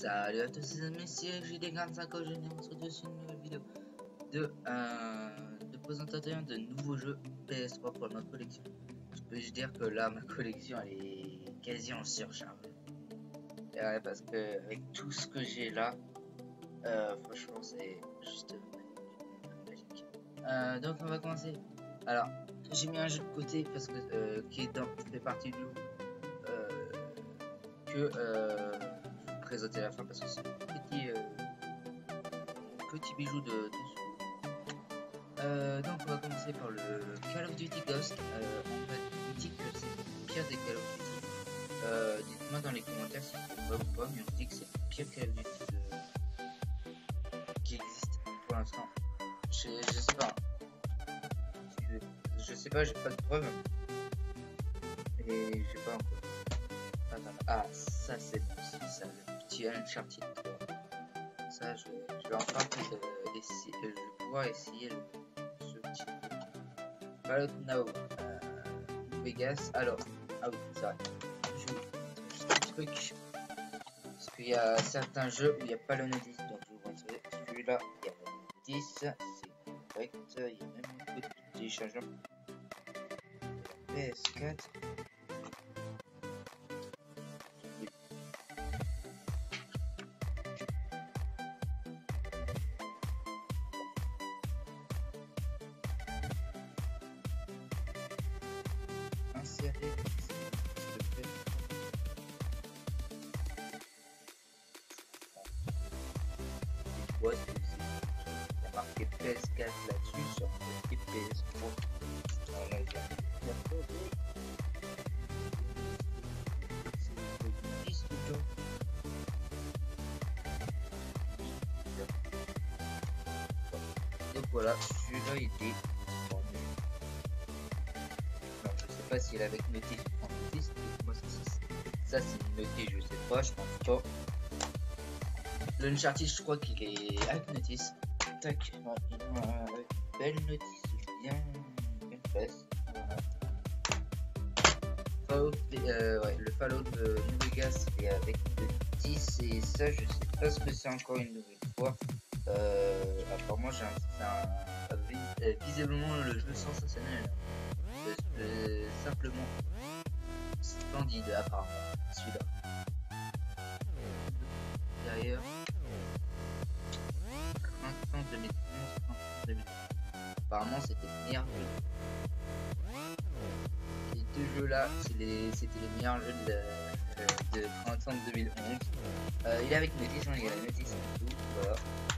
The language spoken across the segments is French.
Salut à tous et messieurs, j'ai des grandes sacs, je viens sur une nouvelle vidéo de présentation de nouveaux jeux PS3 pour ma collection. Je peux juste dire que là ma collection elle est quasi en surcharge. Et ouais, parce que avec tout ce que j'ai là, franchement c'est juste magique. Donc on va commencer. Alors j'ai mis un jeu de côté parce que qui fait partie du que je vais présenter à la fin parce que c'est un petit bijou de dessous. Donc on va commencer par le Call of Duty Ghost. En fait, on dit que c'est le pire des Call of Duty. Dites-moi dans les commentaires si c'est vrai ou pas, mais on dit que c'est le pire Call of Duty qui existe pour l'instant. Je sais pas. Je sais pas, j'ai pas de preuves. Et j'ai pas encore. Ah, ça c'est ça, le petit Uncharted 3. Ça, je vais enfin essayer, je vais pouvoir essayer ce petit Fallout Now, Vegas. Alors, ah oui, c'est vrai. Je vous juste un truc. Parce qu'il y a certains jeux où il n'y a pas le notice. Donc, je vous montrer. Celui-là, il y a le notice. C'est correct. Il y a même un petit téléchargement. PS4. Insérer. Ouais, il y a marqué PS4 là-dessus sur le PS3. Voilà, il y a donc voilà, celui-là il est bon. Alors, je sais pas s'il est avec notice ou sans notice. Moi ça c'est une notice, je sais pas, je pense pas. Le Uncharted je crois qu'il est avec notice. Tac, belle notice bien faite. Fallout, ouais, le Fallout de New Vegas est avec le 10 et ça je sais pas ce que c'est encore une nouvelle fois. Apparemment visiblement le jeu sensationnel, simplement splendide apparemment celui-là. Derrière printemps 2011, printemps 2012. Apparemment c'était le meilleur jeu. Les deux jeux là c'était les meilleurs jeux de printemps 2011. Il est avec notice, il y a la notice et tout, voilà.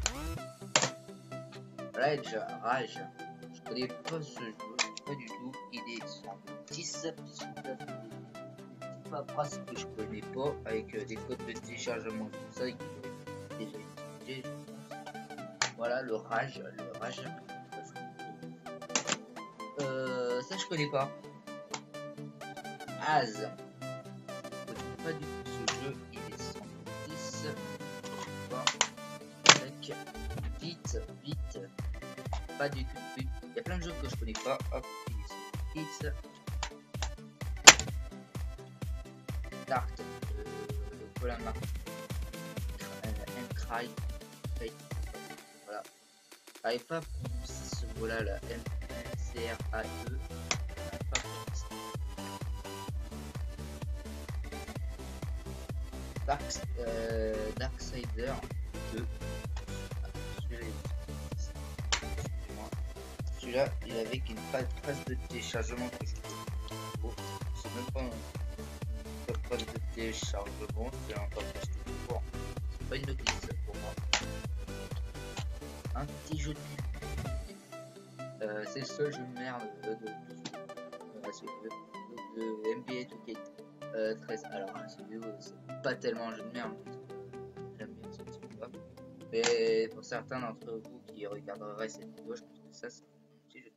Rage, je connais pas ce jeu, pas du tout. Il est sur 10 paperasses que je connais pas, avec des codes de téléchargement, tout ça, qui est déjà utilisé. Voilà le Rage. Ça je connais pas. Az. Je connais pas du tout ce jeu, il est sur 10. Avec vite. Pas du tout. Il y a plein de jeux que je connais pas. Hop, il est sur 10. Dark, voilà marque. Cry. Voilà. J'arrive pas à prononcer ce mot là, la MCRA2. Darksider 2. Celui-là, il est avec une phase de téléchargement que je trouve. C'est même pas une phase de téléchargement, c'est un passage tout court. C'est pas une notice pour moi. Un petit jeu de c'est le seul jeu de merde de NBA 2K13. Alors, c'est pas tellement un jeu de merde. J'aime bien ce petit peu. Mais pour certains d'entre vous qui regarderaient cette vidéo, je pense que ça c'est un petit jeu.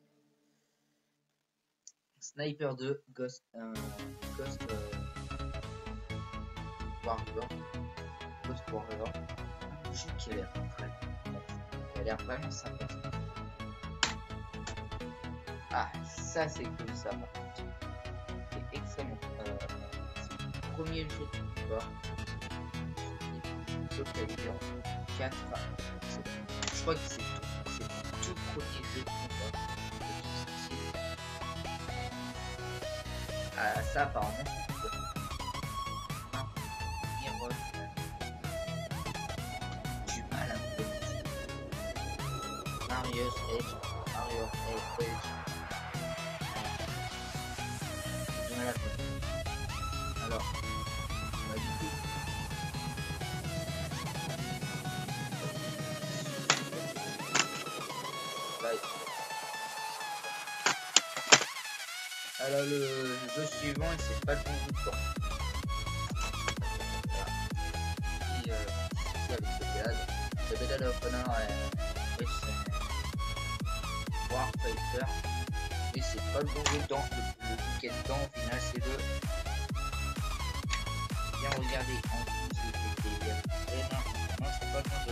Sniper 2, Ghost Warrior. Un jeu qui a l'air très il a l'air vraiment sympa. Ah, ça c'est cool ça. C'est excellent. C'est le premier jeu de l'histoire. Calibur 4. Je crois que c'est le tout premier jeu de combat de tout style. Ah, ça apparemment c'est cool. Du mal à me prononcer. Mario's Edge. J'ai du mal à prononcer. Alors, on va du coup. Alors le jeu suivant, c'est pas le bon bout de temps. Ici avec ce cadre, le Medal of Honor Warfighter. Et c'est pas le bon bout de temps. Le bouquet de temps, au final, c'est le. Bien regarder en plus, non, c'est pas le bon jeu.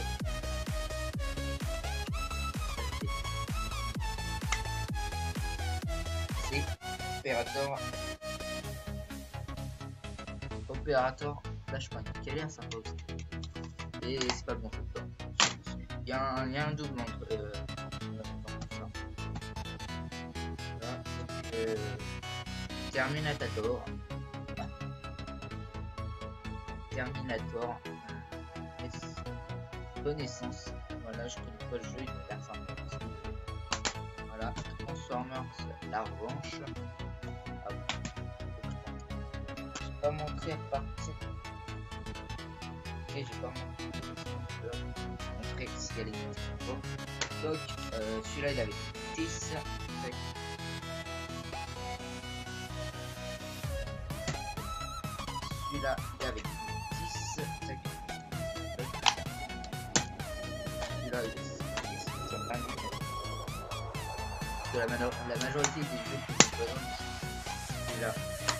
Opérateur Flashpoint, qui a l'air sympa aussi. Et c'est pas le bon tout. Il y a un double entre ça. Voilà. Terminator. Connaissance. Voilà, je connais pas le jeu, il a l'air sympa aussi. Voilà, Transformers, la revanche. Ah bon. J'ai pas montré à partir. Ok, j'ai pas montré ce qu'il y a les bon. Donc, celui-là il avait 10. Celui-là il avait 10. Celui-là il est 10. Que la majorité des jeux que je présente, celui-là,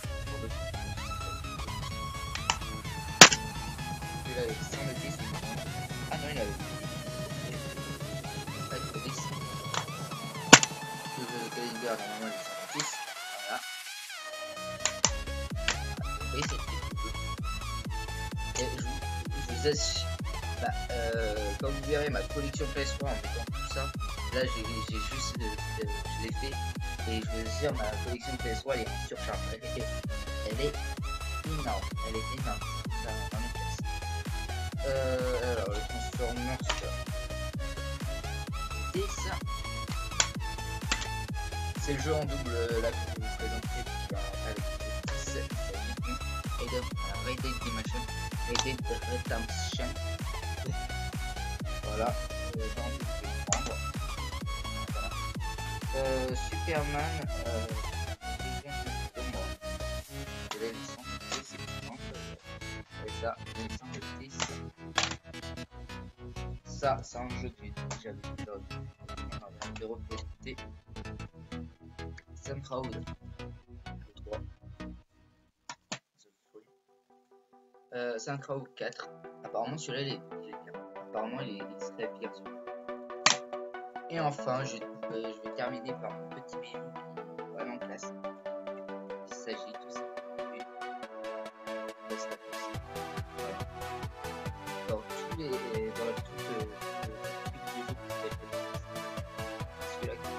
celui-là est sans le 10. Ah non, il avait 10. Le jeu de Calibur, normalement, il est sans le 10. Voilà. Et c'est tout. Et je vous assure, quand vous verrez ma collection PS3 en mettant tout ça, là j'ai juste je l'ai fait et je veux dire ma collection de PS3 elle est en surcharge, elle est énorme, ça en est place. Alors le Transformers 10, c'est le jeu en double là que je vais vous présenter avec Red Dead Redemption. Voilà, Superman, de la licence et ça, la licence de 10. Ça, c'est un jeu que j'ai déjà vu, on va représenté. Sunroad, le 3. Sunroad 4. Apparemment, celui-là, apparemment, il serait pire. Et enfin, je vais terminer par mon petit bijou vraiment classe. Il s'agit tout simplement de voilà. Dans tous les jeux que vous faites, celui-là qui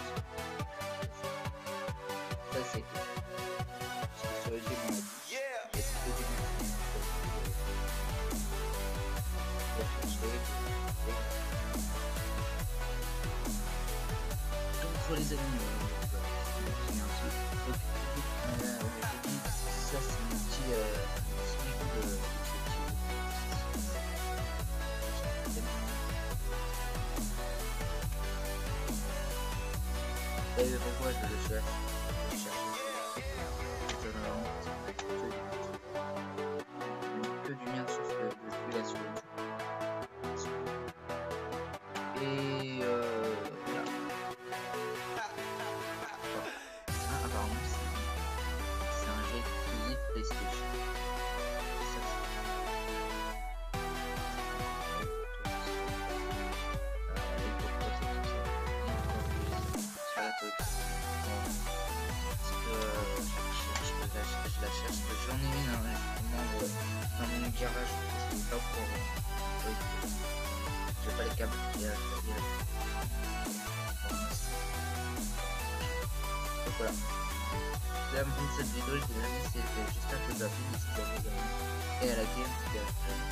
est ça c'est sur le jeu mon les amis, ça c'est mon petit niveau de pourquoi je le cherche. Que du bien sur celui-là sur le et voilà. Apparemment c'est un jeu exclusif PlayStation. Je la cherche, j'en ai mis dans mon garage, c'est pas pour j'ai pas les câbles. Donc voilà. C'est la fin de cette vidéo, je vous remercie, j'espère que vous avez apprécié, n'hésitez pas à vous abonner et à liker.